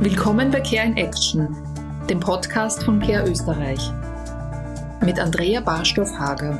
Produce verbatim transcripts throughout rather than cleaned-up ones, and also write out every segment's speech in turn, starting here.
Willkommen bei Care in Action, dem Podcast von Care Österreich. Mit Andrea Barstoff-Hager.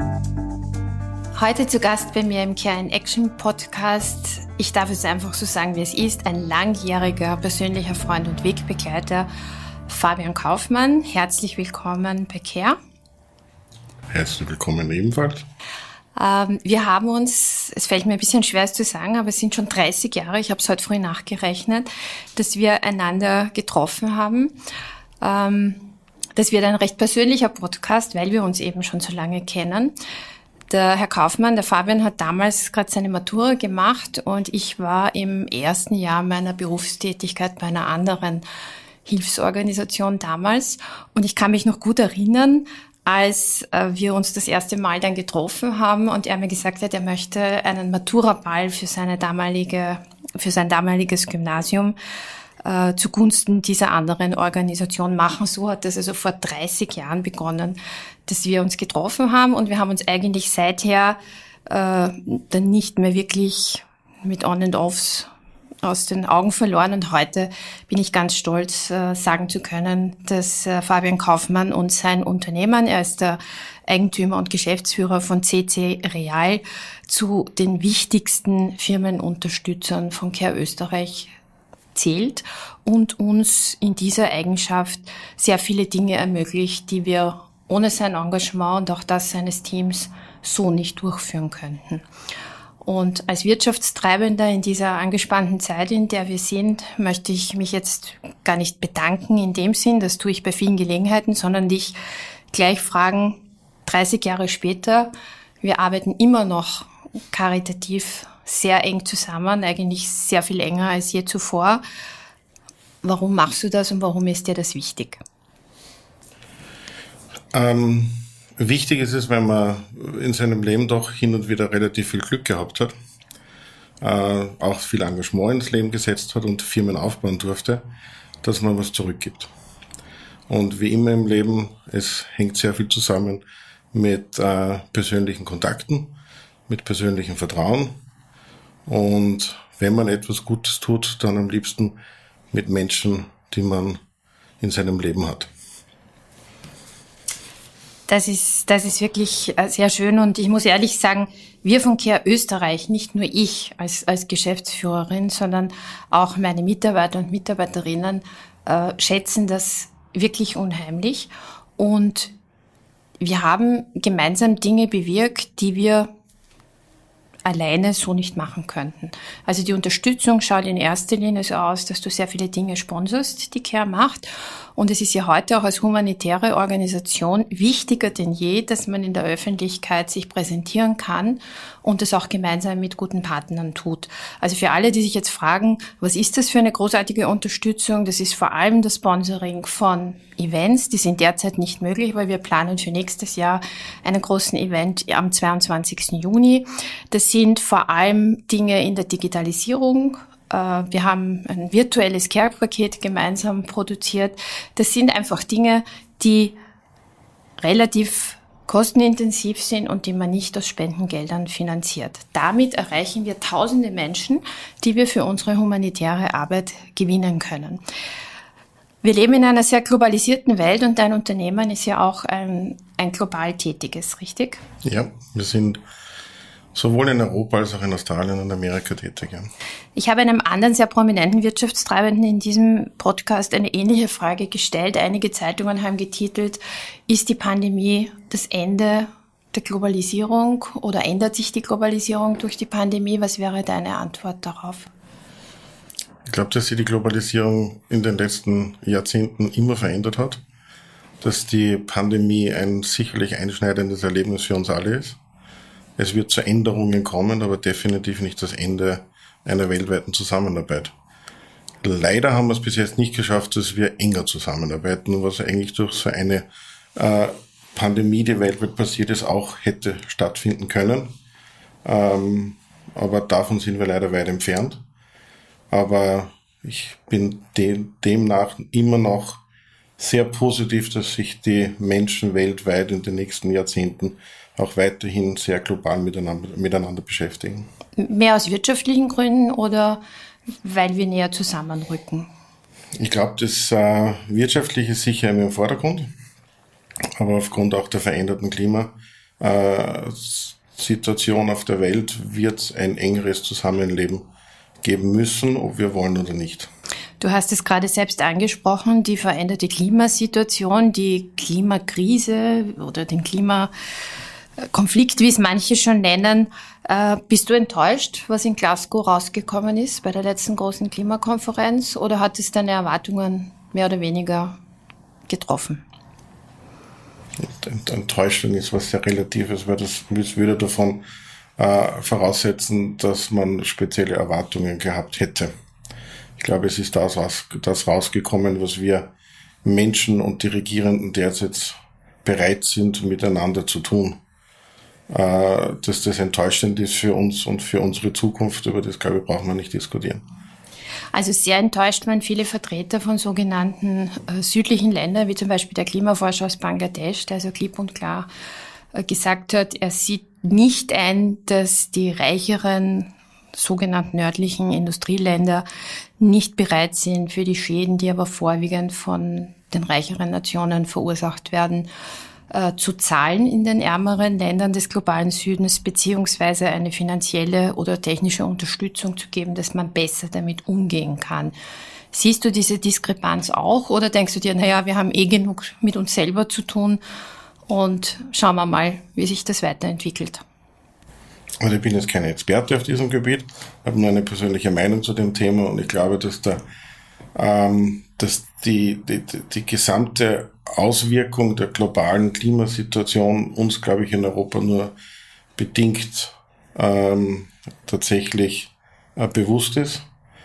Heute zu Gast bei mir im Care in Action Podcast. Ich darf es einfach so sagen, wie es ist. Ein langjähriger persönlicher Freund und Wegbegleiter, Fabian Kaufmann. Herzlich willkommen bei Care. Herzlich willkommen ebenfalls. Ähm, wir haben uns, es fällt mir ein bisschen schwer es zu sagen, aber es sind schon dreißig Jahre, ich habe es heute früh nachgerechnet, dass wir einander getroffen haben. Ähm, das wird ein recht persönlicher Podcast, weil wir uns eben schon so lange kennen. Der Herr Kaufmann, der Fabian, hat damals gerade seine Matura gemacht und ich war im ersten Jahr meiner Berufstätigkeit bei einer anderen Hilfsorganisation damals. Und ich kann mich noch gut erinnern, als äh, wir uns das erste Mal dann getroffen haben und er mir gesagt hat, er möchte einen Matura-Ball für seine damalige, für sein damaliges Gymnasium äh, zugunsten dieser anderen Organisation machen. So hat das also vor dreißig Jahren begonnen, dass wir uns getroffen haben und wir haben uns eigentlich seither äh, dann nicht mehr wirklich mit On and Offs aus den Augen verloren und heute bin ich ganz stolz, äh, sagen zu können, dass äh, Fabian Kaufmann und sein Unternehmen, er ist der Eigentümer und Geschäftsführer von C C Real, zu den wichtigsten Firmenunterstützern von Care Österreich zählt und uns in dieser Eigenschaft sehr viele Dinge ermöglicht, die wir ohne sein Engagement und auch das seines Teams so nicht durchführen könnten. Und als Wirtschaftstreibender in dieser angespannten Zeit, in der wir sind, möchte ich mich jetzt gar nicht bedanken in dem Sinn, das tue ich bei vielen Gelegenheiten, sondern dich gleich fragen, dreißig Jahre später, wir arbeiten immer noch karitativ sehr eng zusammen, eigentlich sehr viel enger als je zuvor. Warum machst du das und warum ist dir das wichtig? Ähm Wichtig ist es, wenn man in seinem Leben doch hin und wieder relativ viel Glück gehabt hat, äh, auch viel Engagement ins Leben gesetzt hat und Firmen aufbauen durfte, dass man was zurückgibt. Und wie immer im Leben, es hängt sehr viel zusammen mit äh, persönlichen Kontakten, mit persönlichem Vertrauen. Und wenn man etwas Gutes tut, dann am liebsten mit Menschen, die man in seinem Leben hat. Das ist, das ist wirklich sehr schön und ich muss ehrlich sagen, wir von Care Österreich, nicht nur ich als, als Geschäftsführerin, sondern auch meine Mitarbeiter und Mitarbeiterinnen äh, schätzen das wirklich unheimlich und wir haben gemeinsam Dinge bewirkt, die wir alleine so nicht machen könnten. Also die Unterstützung schaut in erster Linie so aus, dass du sehr viele Dinge sponsorst, die Care macht. Und es ist ja heute auch als humanitäre Organisation wichtiger denn je, dass man in der Öffentlichkeit sich präsentieren kann und das auch gemeinsam mit guten Partnern tut. Also für alle, die sich jetzt fragen, was ist das für eine großartige Unterstützung? Das ist vor allem das Sponsoring von Events. Die sind derzeit nicht möglich, weil wir planen für nächstes Jahr einen großen Event am zweiundzwanzigsten Juni. Das sind vor allem Dinge in der Digitalisierung. Wir haben ein virtuelles Care-Paket gemeinsam produziert. Das sind einfach Dinge, die relativ kostenintensiv sind und die man nicht aus Spendengeldern finanziert. Damit erreichen wir tausende Menschen, die wir für unsere humanitäre Arbeit gewinnen können. Wir leben in einer sehr globalisierten Welt und dein Unternehmen ist ja auch ein, ein global tätiges, richtig? Ja, wir sind sowohl in Europa als auch in Australien und Amerika tätig. Ja. Ich habe einem anderen sehr prominenten Wirtschaftstreibenden in diesem Podcast eine ähnliche Frage gestellt. Einige Zeitungen haben getitelt, ist die Pandemie das Ende der Globalisierung oder ändert sich die Globalisierung durch die Pandemie? Was wäre deine Antwort darauf? Ich glaube, dass sich die Globalisierung in den letzten Jahrzehnten immer verändert hat, dass die Pandemie ein sicherlich einschneidendes Erlebnis für uns alle ist. Es wird zu Änderungen kommen, aber definitiv nicht das Ende einer weltweiten Zusammenarbeit. Leider haben wir es bis jetzt nicht geschafft, dass wir enger zusammenarbeiten, was eigentlich durch so eine äh, Pandemie, die weltweit passiert ist, auch hätte stattfinden können. Ähm, aber davon sind wir leider weit entfernt. Aber ich bin de- demnach immer noch sehr positiv, dass sich die Menschen weltweit in den nächsten Jahrzehnten auch weiterhin sehr global miteinander, miteinander beschäftigen. Mehr aus wirtschaftlichen Gründen oder weil wir näher zusammenrücken? Ich glaube, das äh, Wirtschaftliche ist sicher immer im Vordergrund, aber aufgrund auch der veränderten Klimasituation auf der Welt wird es ein engeres Zusammenleben geben müssen, ob wir wollen oder nicht. Du hast es gerade selbst angesprochen, die veränderte Klimasituation, die Klimakrise oder den Klimakonflikt, wie es manche schon nennen. Äh, bist du enttäuscht, was in Glasgow rausgekommen ist bei der letzten großen Klimakonferenz, oder hat es deine Erwartungen mehr oder weniger getroffen? Enttäuschung ist was sehr Relatives, weil das würde davon äh, voraussetzen, dass man spezielle Erwartungen gehabt hätte. Ich glaube, es ist das, das rausgekommen, was wir Menschen und die Regierenden derzeit bereit sind, miteinander zu tun. Äh, dass das enttäuschend ist für uns und für unsere Zukunft, über das, glaube ich, brauchen wir nicht diskutieren. Also sehr enttäuscht waren viele Vertreter von sogenannten äh, südlichen Ländern, wie zum Beispiel der Klimaforscher aus Bangladesch, der also klipp und klar äh, gesagt hat, er sieht nicht ein, dass die reicheren sogenannten nördlichen Industrieländer nicht bereit sind für die Schäden, die aber vorwiegend von den reicheren Nationen verursacht werden, äh, zu zahlen in den ärmeren Ländern des globalen Südens, beziehungsweise eine finanzielle oder technische Unterstützung zu geben, dass man besser damit umgehen kann. Siehst du diese Diskrepanz auch, oder denkst du dir, naja, wir haben eh genug mit uns selber zu tun und schauen wir mal, wie sich das weiterentwickelt? Also ich bin jetzt kein Experte auf diesem Gebiet, habe nur eine persönliche Meinung zu dem Thema, und ich glaube, dass der, ähm, dass die, die, die gesamte Auswirkung der globalen Klimasituation uns, glaube ich, in Europa nur bedingt ähm, tatsächlich äh, bewusst ist.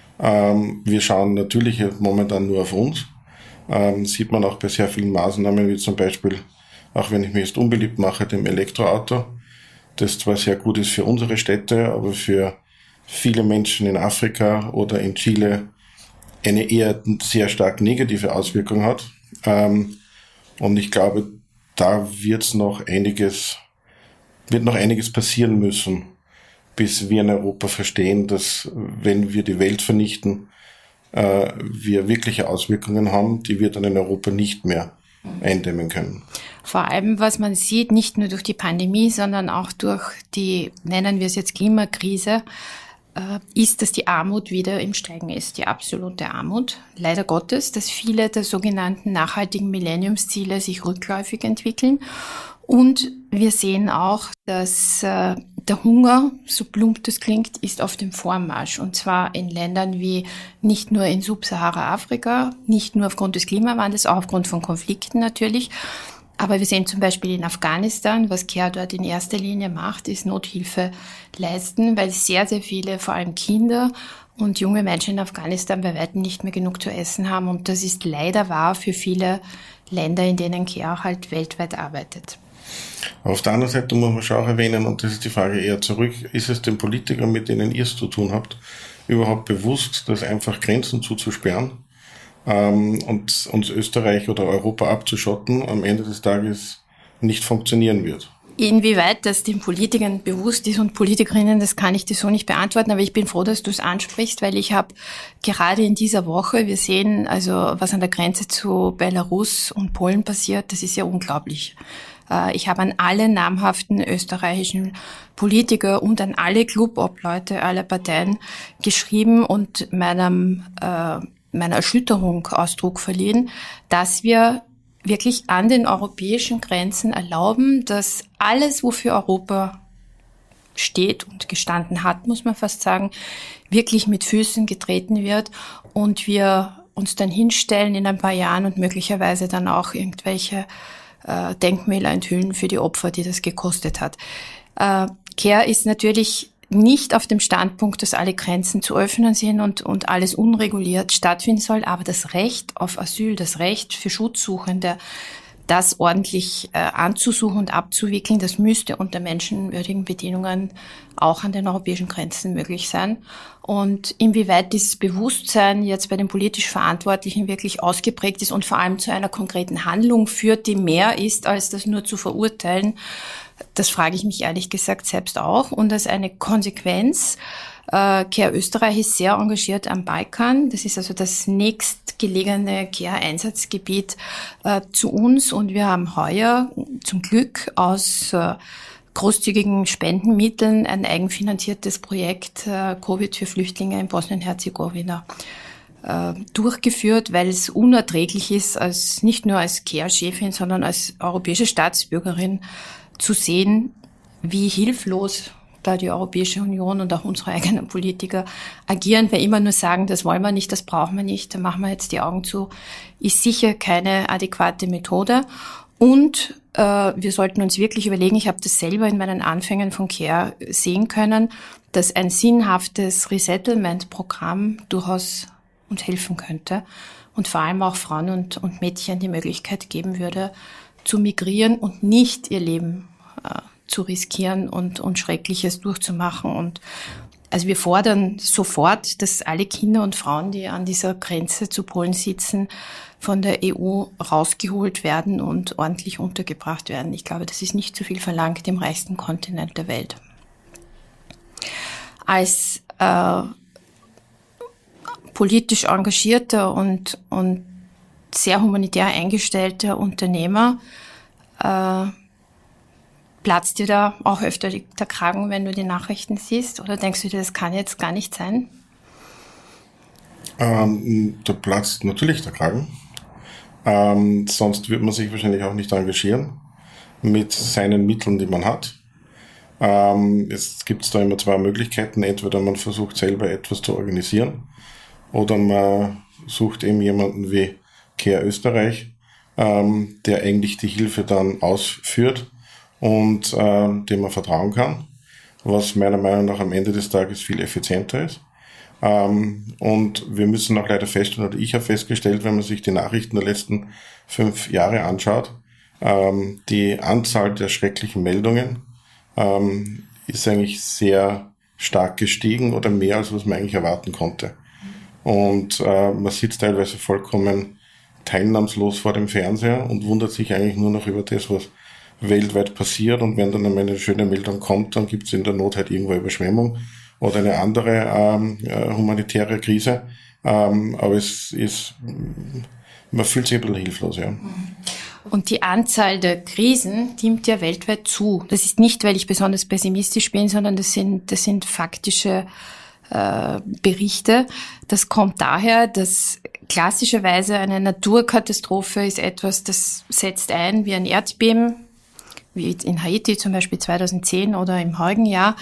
Ähm, wir schauen natürlich momentan nur auf uns. Ähm, sieht man auch bei sehr vielen Maßnahmen, wie zum Beispiel, auch wenn ich mich jetzt unbeliebt mache, dem Elektroauto, das zwar sehr gut ist für unsere Städte, aber für viele Menschen in Afrika oder in Chile eine eher sehr stark negative Auswirkung hat. Ähm, und ich glaube, da wird's noch einiges, wird noch einiges passieren müssen, bis wir in Europa verstehen, dass, wenn wir die Welt vernichten, äh, wir wirkliche Auswirkungen haben, die wir dann in Europa nicht mehr eindämmen können. Vor allem, was man sieht, nicht nur durch die Pandemie, sondern auch durch die, nennen wir es jetzt Klimakrise, äh, ist, dass die Armut wieder im Steigen ist, die absolute Armut. Leider Gottes, dass viele der sogenannten nachhaltigen Millenniumsziele sich rückläufig entwickeln. Und wir sehen auch, dass äh, der Hunger, so plump das klingt, ist auf dem Vormarsch. Und zwar in Ländern wie nicht nur in Subsahara-Afrika, nicht nur aufgrund des Klimawandels, auch aufgrund von Konflikten natürlich. Aber wir sehen zum Beispiel in Afghanistan, was CARE dort in erster Linie macht, ist Nothilfe leisten, weil sehr, sehr viele, vor allem Kinder und junge Menschen in Afghanistan bei weitem nicht mehr genug zu essen haben. Und das ist leider wahr für viele Länder, in denen CARE halt weltweit arbeitet. Auf der anderen Seite muss man schon auch erwähnen, und das ist die Frage eher zurück, ist es den Politikern, mit denen ihr es zu tun habt, überhaupt bewusst, dass einfach Grenzen zuzusperren ähm, und uns Österreich oder Europa abzuschotten, am Ende des Tages nicht funktionieren wird? Inwieweit das den Politikern bewusst ist und Politikerinnen, das kann ich dir so nicht beantworten, aber ich bin froh, dass du es ansprichst, weil ich habe gerade in dieser Woche, wir sehen also, was an der Grenze zu Belarus und Polen passiert, das ist ja unglaublich. Ich habe an alle namhaften österreichischen Politiker und an alle Clubobleute aller Parteien geschrieben und meinem, äh, meiner Erschütterung Ausdruck verliehen, dass wir wirklich an den europäischen Grenzen erlauben, dass alles, wofür Europa steht und gestanden hat, muss man fast sagen, wirklich mit Füßen getreten wird und wir uns dann hinstellen in ein paar Jahren und möglicherweise dann auch irgendwelche äh, Denkmäler enthüllen für die Opfer, die das gekostet hat. Äh, CARE ist natürlich nicht auf dem Standpunkt, dass alle Grenzen zu öffnen sind und, und alles unreguliert stattfinden soll, aber das Recht auf Asyl, das Recht für Schutzsuchende, das ordentlich äh, anzusuchen und abzuwickeln, das müsste unter menschenwürdigen Bedingungen auch an den europäischen Grenzen möglich sein. Und inwieweit dieses Bewusstsein jetzt bei den politisch Verantwortlichen wirklich ausgeprägt ist und vor allem zu einer konkreten Handlung führt, die mehr ist, als das nur zu verurteilen, das frage ich mich ehrlich gesagt selbst auch. Und als eine Konsequenz, äh, CARE Österreich ist sehr engagiert am Balkan. Das ist also das nächst nächstgelegene Care-Einsatzgebiet äh, zu uns und wir haben heuer zum Glück aus äh, großzügigen Spendenmitteln ein eigenfinanziertes Projekt äh, Covid für Flüchtlinge in Bosnien-Herzegowina äh, durchgeführt, weil es unerträglich ist, als nicht nur als Care-Chefin, sondern als europäische Staatsbürgerin zu sehen, wie hilflos da die Europäische Union und auch unsere eigenen Politiker agieren, weil immer nur sagen, das wollen wir nicht, das brauchen wir nicht, da machen wir jetzt die Augen zu, ist sicher keine adäquate Methode. Und äh, wir sollten uns wirklich überlegen, ich habe das selber in meinen Anfängen von Care sehen können, dass ein sinnhaftes Resettlement-Programm durchaus uns helfen könnte und vor allem auch Frauen und, und Mädchen die Möglichkeit geben würde, zu migrieren und nicht ihr Leben äh, zu riskieren und, und Schreckliches durchzumachen. Und also wir fordern sofort, dass alle Kinder und Frauen, die an dieser Grenze zu Polen sitzen, von der E U rausgeholt werden und ordentlich untergebracht werden. Ich glaube, das ist nicht zu viel verlangt im reichsten Kontinent der Welt. Als äh, politisch engagierter und, und sehr humanitär eingestellter Unternehmer äh, platzt dir da auch öfter der Kragen, wenn du die Nachrichten siehst? Oder denkst du dir, das kann jetzt gar nicht sein? Ähm, da platzt natürlich der Kragen. Ähm, sonst würde man sich wahrscheinlich auch nicht engagieren mit seinen Mitteln, die man hat. Ähm, es gibt da immer zwei Möglichkeiten. Entweder man versucht selber etwas zu organisieren oder man sucht eben jemanden wie Care Österreich, ähm, der eigentlich die Hilfe dann ausführt und äh, dem man vertrauen kann, was meiner Meinung nach am Ende des Tages viel effizienter ist. Ähm, und wir müssen auch leider feststellen, oder ich habe festgestellt, wenn man sich die Nachrichten der letzten fünf Jahre anschaut, ähm, die Anzahl der schrecklichen Meldungen ähm, ist eigentlich sehr stark gestiegen oder mehr, als was man eigentlich erwarten konnte. Und äh, man sitzt teilweise vollkommen teilnahmslos vor dem Fernseher und wundert sich eigentlich nur noch über das, was weltweit passiert, und wenn dann einmal eine schöne Meldung kommt, dann gibt es in der Not halt irgendwo Überschwemmung oder eine andere ähm, äh, humanitäre Krise. Ähm, aber es ist, man fühlt sich ein bisschen hilflos, ja. Und die Anzahl der Krisen nimmt ja weltweit zu. Das ist nicht, weil ich besonders pessimistisch bin, sondern das sind, das sind faktische äh, Berichte. Das kommt daher, dass klassischerweise eine Naturkatastrophe ist etwas, das setzt ein wie ein Erdbeben, wie in Haiti zum Beispiel zweitausendzehn oder im heurigen Jahr.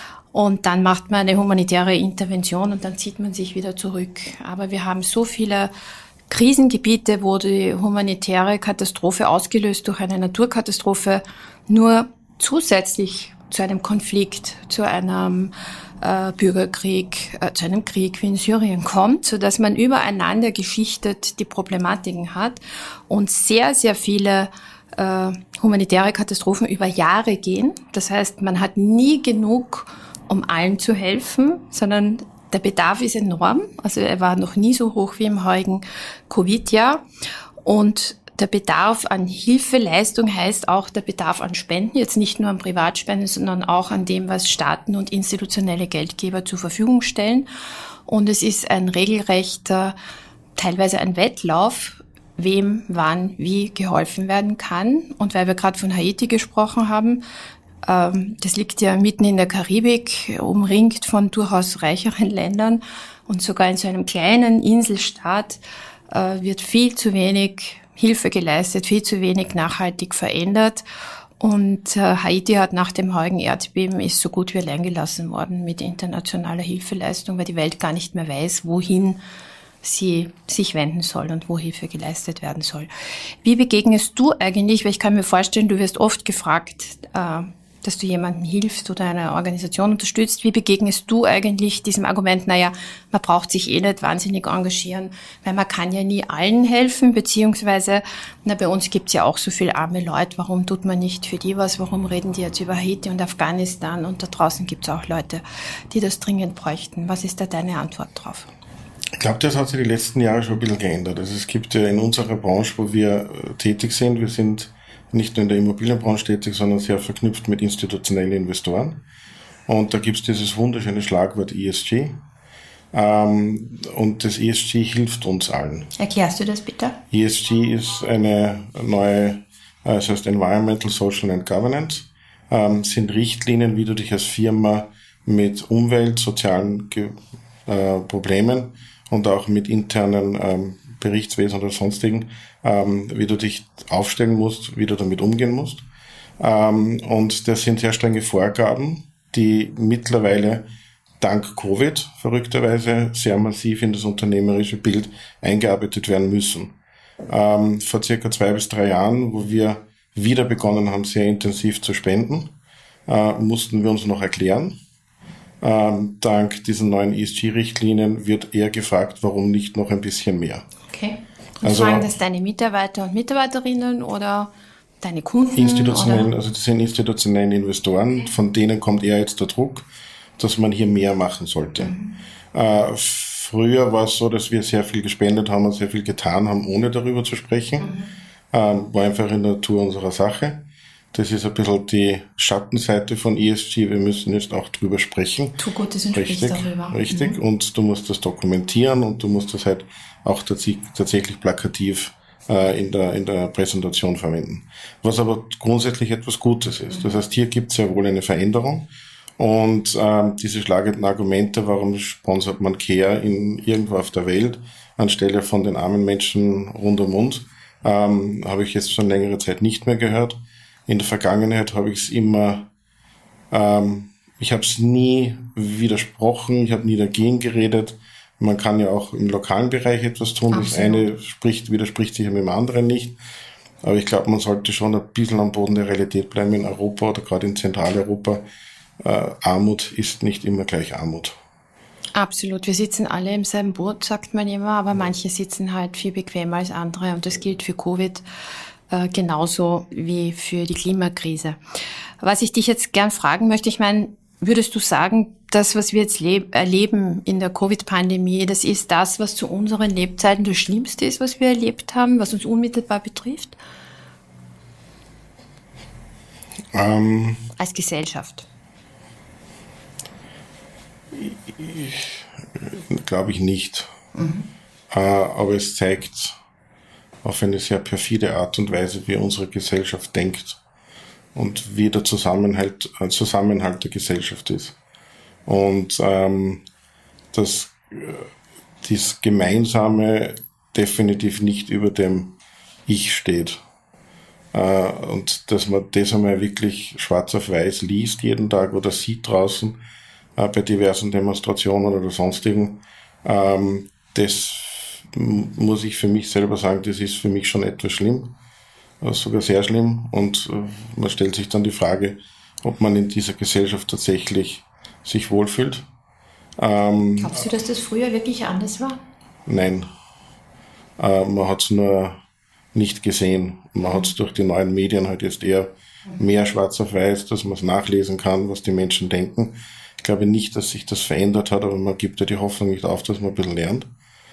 Und dann macht man eine humanitäre Intervention und dann zieht man sich wieder zurück. Aber wir haben so viele Krisengebiete, wo die humanitäre Katastrophe ausgelöst durch eine Naturkatastrophe nur zusätzlich zu einem Konflikt, zu einem äh, Bürgerkrieg, äh, zu einem Krieg wie in Syrien kommt, sodass man übereinander geschichtet die Problematiken hat und sehr, sehr viele äh, humanitäre Katastrophen über Jahre gehen. Das heißt, man hat nie genug, um allen zu helfen, sondern der Bedarf ist enorm. Also er war noch nie so hoch wie im heurigen Covid-Jahr. Und der Bedarf an Hilfeleistung heißt auch der Bedarf an Spenden, jetzt nicht nur an Privatspenden, sondern auch an dem, was Staaten und institutionelle Geldgeber zur Verfügung stellen. Und es ist ein regelrechter, teilweise ein Wettlauf, wem, wann, wie geholfen werden kann. Und weil wir gerade von Haiti gesprochen haben, ähm, das liegt ja mitten in der Karibik, umringt von durchaus reicheren Ländern. Und sogar in so einem kleinen Inselstaat äh, wird viel zu wenig Hilfe geleistet, viel zu wenig nachhaltig verändert. Und äh, Haiti hat nach dem heurigen Erdbeben ist so gut wie allein gelassen worden mit internationaler Hilfeleistung, weil die Welt gar nicht mehr weiß, wohin sie sich wenden soll und wo Hilfe geleistet werden soll. Wie begegnest du eigentlich, weil ich kann mir vorstellen, du wirst oft gefragt, äh, dass du jemandem hilfst oder eine Organisation unterstützt. Wie begegnest du eigentlich diesem Argument, naja, man braucht sich eh nicht wahnsinnig engagieren, weil man kann ja nie allen helfen, beziehungsweise, na, bei uns gibt's ja auch so viele arme Leute, warum tut man nicht für die was, warum reden die jetzt über Haiti und Afghanistan und da draußen gibt's auch Leute, die das dringend bräuchten. Was ist da deine Antwort drauf? Ich glaube, das hat sich die letzten Jahre schon ein bisschen geändert. Also es gibt ja in unserer Branche, wo wir tätig sind, wir sind nicht nur in der Immobilienbranche tätig, sondern sehr verknüpft mit institutionellen Investoren. Und da gibt es dieses wunderschöne Schlagwort E S G. Ähm, und das E S G hilft uns allen. Erklärst du das bitte? E S G ist eine neue, das heißt Environmental, Social and Governance, ähm, sind Richtlinien, wie du dich als Firma mit Umwelt, sozialen Ge- äh, Problemen und auch mit internen ähm, Berichtswesen oder sonstigen, ähm, wie du dich aufstellen musst, wie du damit umgehen musst. Ähm, und das sind sehr strenge Vorgaben, die mittlerweile dank Covid verrückterweise sehr massiv in das unternehmerische Bild eingearbeitet werden müssen. Ähm, vor circa zwei bis drei Jahren, wo wir wieder begonnen haben, sehr intensiv zu spenden, äh, mussten wir uns noch erklären. Ähm, dank diesen neuen E S G-Richtlinien wird eher gefragt, warum nicht noch ein bisschen mehr. Okay. Und Also, fragen das deine Mitarbeiter und Mitarbeiterinnen oder deine Kunden? Institutionellen, oder? also das sind institutionellen Investoren, von denen kommt eher jetzt der Druck, dass man hier mehr machen sollte. Mhm. Äh, früher war es so, dass wir sehr viel gespendet haben und sehr viel getan haben, ohne darüber zu sprechen. Mhm. Ähm, war einfach in der Natur unserer Sache. Das ist ein bisschen die Schattenseite von E S G. Wir müssen jetzt auch drüber sprechen. Tu Gutes und sprich darüber. Richtig. Mhm. Und du musst das dokumentieren und du musst das halt auch tats- tatsächlich plakativ äh, in der in der Präsentation verwenden. Was aber grundsätzlich etwas Gutes ist. Mhm. Das heißt, hier gibt es ja wohl eine Veränderung. Und ähm, diese schlagenden Argumente, warum sponsert man Care in irgendwo auf der Welt anstelle von den armen Menschen rund um uns, ähm, habe ich jetzt schon längere Zeit nicht mehr gehört. In der Vergangenheit habe ich es immer, ähm, ich habe es nie widersprochen, ich habe nie dagegen geredet. Man kann ja auch im lokalen Bereich etwas tun. Absolut. Das eine spricht, widerspricht sich mit dem anderen nicht. Aber ich glaube, man sollte schon ein bisschen am Boden der Realität bleiben in Europa oder gerade in Zentraleuropa. Äh, Armut ist nicht immer gleich Armut. Absolut. Wir sitzen alle im selben Boot, sagt man immer, aber manche sitzen halt viel bequemer als andere und das gilt für Covid äh, genauso wie für die Klimakrise. Was ich dich jetzt gern fragen möchte, ich meine, würdest du sagen, das, was wir jetzt leb- erleben in der Covid-Pandemie, das ist das, was zu unseren Lebzeiten das Schlimmste ist, was wir erlebt haben, was uns unmittelbar betrifft? Ähm, Als Gesellschaft. Glaube ich nicht. Mhm. Äh, aber es zeigt auf eine sehr perfide Art und Weise, wie unsere Gesellschaft denkt und wie der Zusammenhalt, äh, Zusammenhalt der Gesellschaft ist. Und ähm, dass äh, das Gemeinsame definitiv nicht über dem Ich steht. Äh, und dass man das einmal wirklich schwarz auf weiß liest jeden Tag oder sieht draußen, bei diversen Demonstrationen oder sonstigen. Ähm, das m- muss ich für mich selber sagen, das ist für mich schon etwas schlimm, sogar sehr schlimm. Und äh, man stellt sich dann die Frage, ob man in dieser Gesellschaft tatsächlich sich wohlfühlt. Ähm, Glaubst du, dass das früher wirklich anders war? Nein. Äh, man hat es nur nicht gesehen. Man hat es durch die neuen Medien halt jetzt eher mehr schwarz auf weiß, dass man es nachlesen kann, was die Menschen denken. Ich glaube nicht, dass sich das verändert hat, aber man gibt ja die Hoffnung nicht auf, dass man ein bisschen lernt.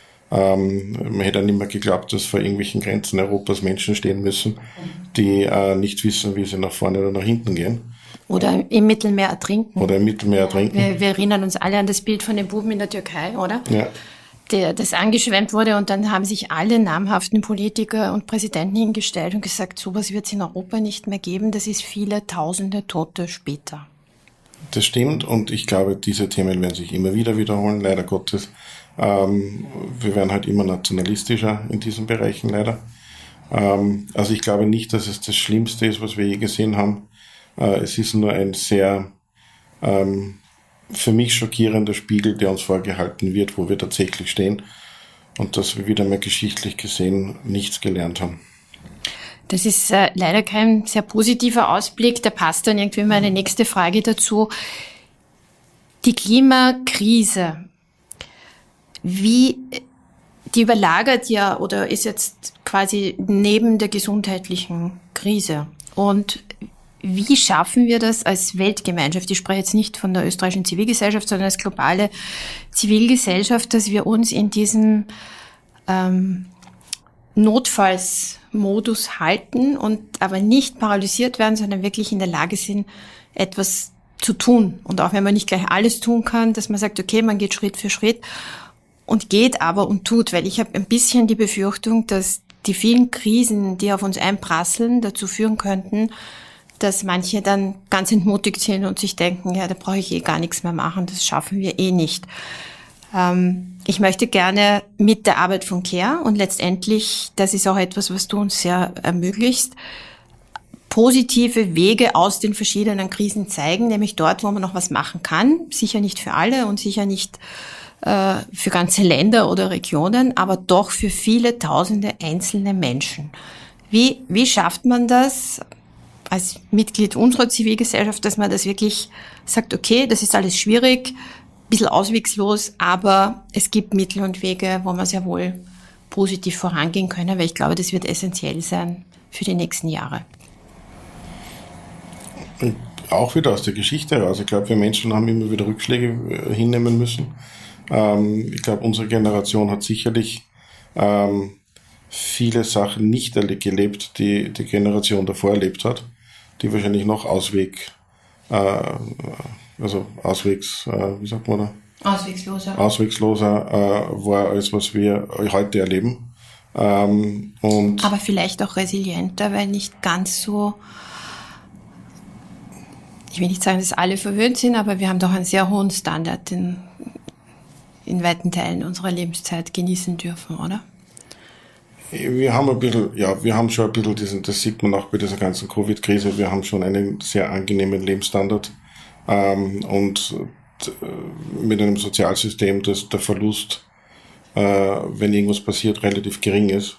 Ähm, man hätte ja nicht mehr geglaubt, dass vor irgendwelchen Grenzen Europas Menschen stehen müssen, die äh, nicht wissen, wie sie nach vorne oder nach hinten gehen. Oder im Mittelmeer ertrinken. Oder im Mittelmeer ertrinken. Wir, wir erinnern uns alle an das Bild von dem Buben in der Türkei, oder? Ja. Der, das angeschwemmt wurde und dann haben sich alle namhaften Politiker und Präsidenten hingestellt und gesagt, sowas wird es in Europa nicht mehr geben, das ist viele tausende Tote später. Das stimmt und ich glaube, diese Themen werden sich immer wieder wiederholen, leider Gottes. Ähm, wir werden halt immer nationalistischer in diesen Bereichen, leider. Ähm, also ich glaube nicht, dass es das Schlimmste ist, was wir je gesehen haben. Äh, es ist nur ein sehr ähm, für mich schockierender Spiegel, der uns vorgehalten wird, wo wir tatsächlich stehen und dass wir wieder mal geschichtlich gesehen nichts gelernt haben. Das ist äh, leider kein sehr positiver Ausblick. Da passt dann irgendwie meine nächste Frage dazu. Die Klimakrise, wie, die überlagert ja oder ist jetzt quasi neben der gesundheitlichen Krise. Und wie schaffen wir das als Weltgemeinschaft? Ich spreche jetzt nicht von der österreichischen Zivilgesellschaft, sondern als globale Zivilgesellschaft, dass wir uns in diesem ähm, Notfallsmodus halten und aber nicht paralysiert werden, sondern wirklich in der Lage sind, etwas zu tun. Und auch wenn man nicht gleich alles tun kann, dass man sagt, okay, man geht Schritt für Schritt und geht aber und tut. Weil ich habe ein bisschen die Befürchtung, dass die vielen Krisen, die auf uns einprasseln, dazu führen könnten, dass manche dann ganz entmutigt sind und sich denken, ja, da brauche ich eh gar nichts mehr machen, das schaffen wir eh nicht. Ähm, ich möchte gerne mit der Arbeit von Care und letztendlich, das ist auch etwas, was du uns sehr ermöglichst, positive Wege aus den verschiedenen Krisen zeigen, nämlich dort, wo man noch was machen kann. Sicher nicht für alle und sicher nicht äh, für ganze Länder oder Regionen, aber doch für viele tausende einzelne Menschen. Wie, wie schafft man das als Mitglied unserer Zivilgesellschaft, dass man das wirklich sagt, okay, das ist alles schwierig, ein bisschen auswegslos, aber es gibt Mittel und Wege, wo man sehr wohl positiv vorangehen können, weil ich glaube, das wird essentiell sein für die nächsten Jahre. Auch wieder aus der Geschichte heraus. Ich glaube, wir Menschen haben immer wieder Rückschläge hinnehmen müssen. Ähm, ich glaube, unsere Generation hat sicherlich ähm, viele Sachen nicht gelebt, die die Generation davor erlebt hat, die wahrscheinlich noch Ausweg, äh, also Auswegs, äh, wie sagt man da? Auswegsloser. Auswegsloser äh, war, als was wir heute erleben. Ähm, und Aber vielleicht auch resilienter, weil nicht ganz so, ich will nicht sagen, dass alle verwöhnt sind, aber wir haben doch einen sehr hohen Standard in, in weiten Teilen unserer Lebenszeit genießen dürfen, oder? Wir haben ein bisschen, ja, wir haben schon ein bisschen diesen, das sieht man auch bei dieser ganzen Covid-Krise, wir haben schon einen sehr angenehmen Lebensstandard, ähm, und äh, mit einem Sozialsystem, das der Verlust, äh, wenn irgendwas passiert, relativ gering ist.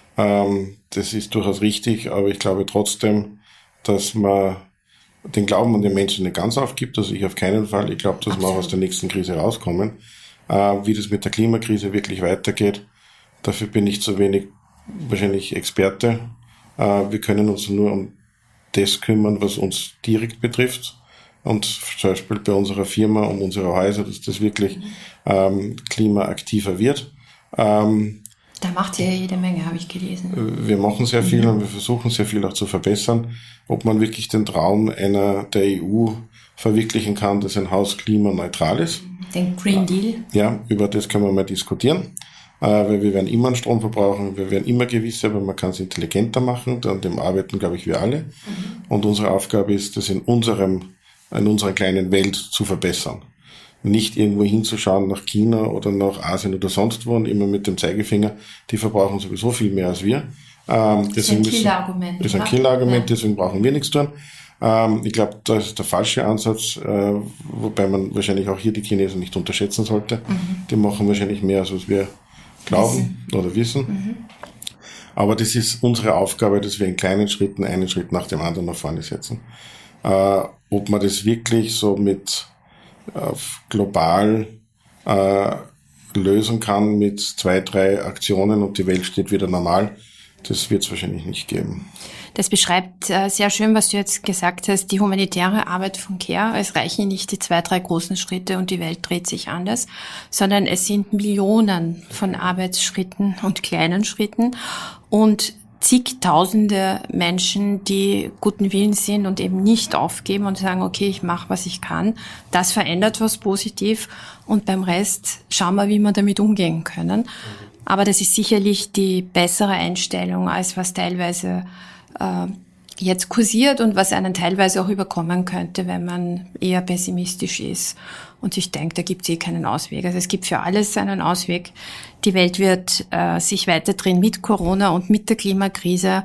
Ähm, das ist durchaus richtig, aber ich glaube trotzdem, dass man den Glauben an den Menschen nicht ganz aufgibt, also ich auf keinen Fall. Ich glaube, dass Absolut. wir auch aus der nächsten Krise rauskommen. Äh, wie das mit der Klimakrise wirklich weitergeht, dafür bin ich zu wenig wahrscheinlich Experte. Äh, wir können uns nur um das kümmern, was uns direkt betrifft. Und zum Beispiel bei unserer Firma, um unsere Häuser, dass das wirklich ähm, klimaaktiver wird. Ähm, Da macht ihr ja jede Menge, habe ich gelesen. Wir machen sehr viel mhm. und wir versuchen sehr viel auch zu verbessern. Ob man wirklich den Traum einer der E U verwirklichen kann, dass ein Haus klimaneutral ist. Den Green Deal. Ja, über das können wir mal diskutieren. Weil wir werden immer einen Strom verbrauchen, wir werden immer gewisse, aber man kann es intelligenter machen. An dem arbeiten, glaube ich, wir alle. Mhm. Und unsere Aufgabe ist, das in unserem, in unserer kleinen Welt zu verbessern. Nicht irgendwo hinzuschauen nach China oder nach Asien oder sonst wo und immer mit dem Zeigefinger, die verbrauchen sowieso viel mehr als wir. Ähm, das ist ein Killerargument. Das ist ein Killerargument, ja. Deswegen brauchen wir nichts tun. Ähm, ich glaube, das ist der falsche Ansatz, äh, wobei man wahrscheinlich auch hier die Chinesen nicht unterschätzen sollte. Mhm. Die machen wahrscheinlich mehr, als was wir glauben wissen. oder wissen. Mhm. Aber das ist unsere Aufgabe, dass wir in kleinen Schritten einen Schritt nach dem anderen nach vorne setzen. Äh, ob man das wirklich so mit auf global äh, lösen kann mit zwei, drei Aktionen und die Welt steht wieder normal, das wird es wahrscheinlich nicht geben. Das beschreibt äh, sehr schön, was du jetzt gesagt hast, die humanitäre Arbeit von Care. Es reichen nicht die zwei, drei großen Schritte und die Welt dreht sich anders, sondern es sind Millionen von Arbeitsschritten und kleinen Schritten und zigtausende Menschen, die guten Willens sind und eben nicht aufgeben und sagen, okay, ich mache, was ich kann. Das verändert was positiv und beim Rest schauen wir, wie wir damit umgehen können. Aber das ist sicherlich die bessere Einstellung, als was teilweise äh, jetzt kursiert und was einen teilweise auch überkommen könnte, wenn man eher pessimistisch ist und sich denkt, da gibt es eh keinen Ausweg. Also es gibt für alles einen Ausweg. Die Welt wird äh, sich weiter drehen mit Corona und mit der Klimakrise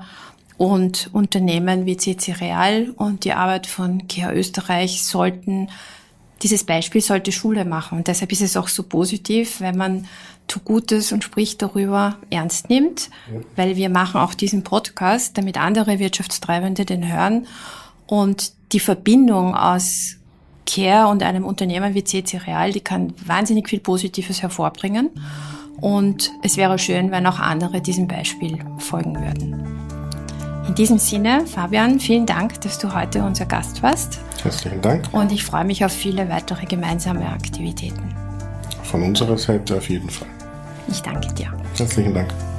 und Unternehmen wie C C Real und die Arbeit von Care Österreich sollten, dieses Beispiel sollte Schule machen. Und deshalb ist es auch so positiv, wenn man tut Gutes und spricht darüber ernst nimmt, ja. Weil wir machen auch diesen Podcast, damit andere Wirtschaftstreibende den hören und die Verbindung aus Care und einem Unternehmen wie C C Real, die kann wahnsinnig viel Positives hervorbringen und es wäre schön, wenn auch andere diesem Beispiel folgen würden. In diesem Sinne, Fabian, vielen Dank, dass du heute unser Gast warst. Herzlichen Dank. Und ich freue mich auf viele weitere gemeinsame Aktivitäten. Von unserer Seite auf jeden Fall. Ich danke dir. Herzlichen Dank.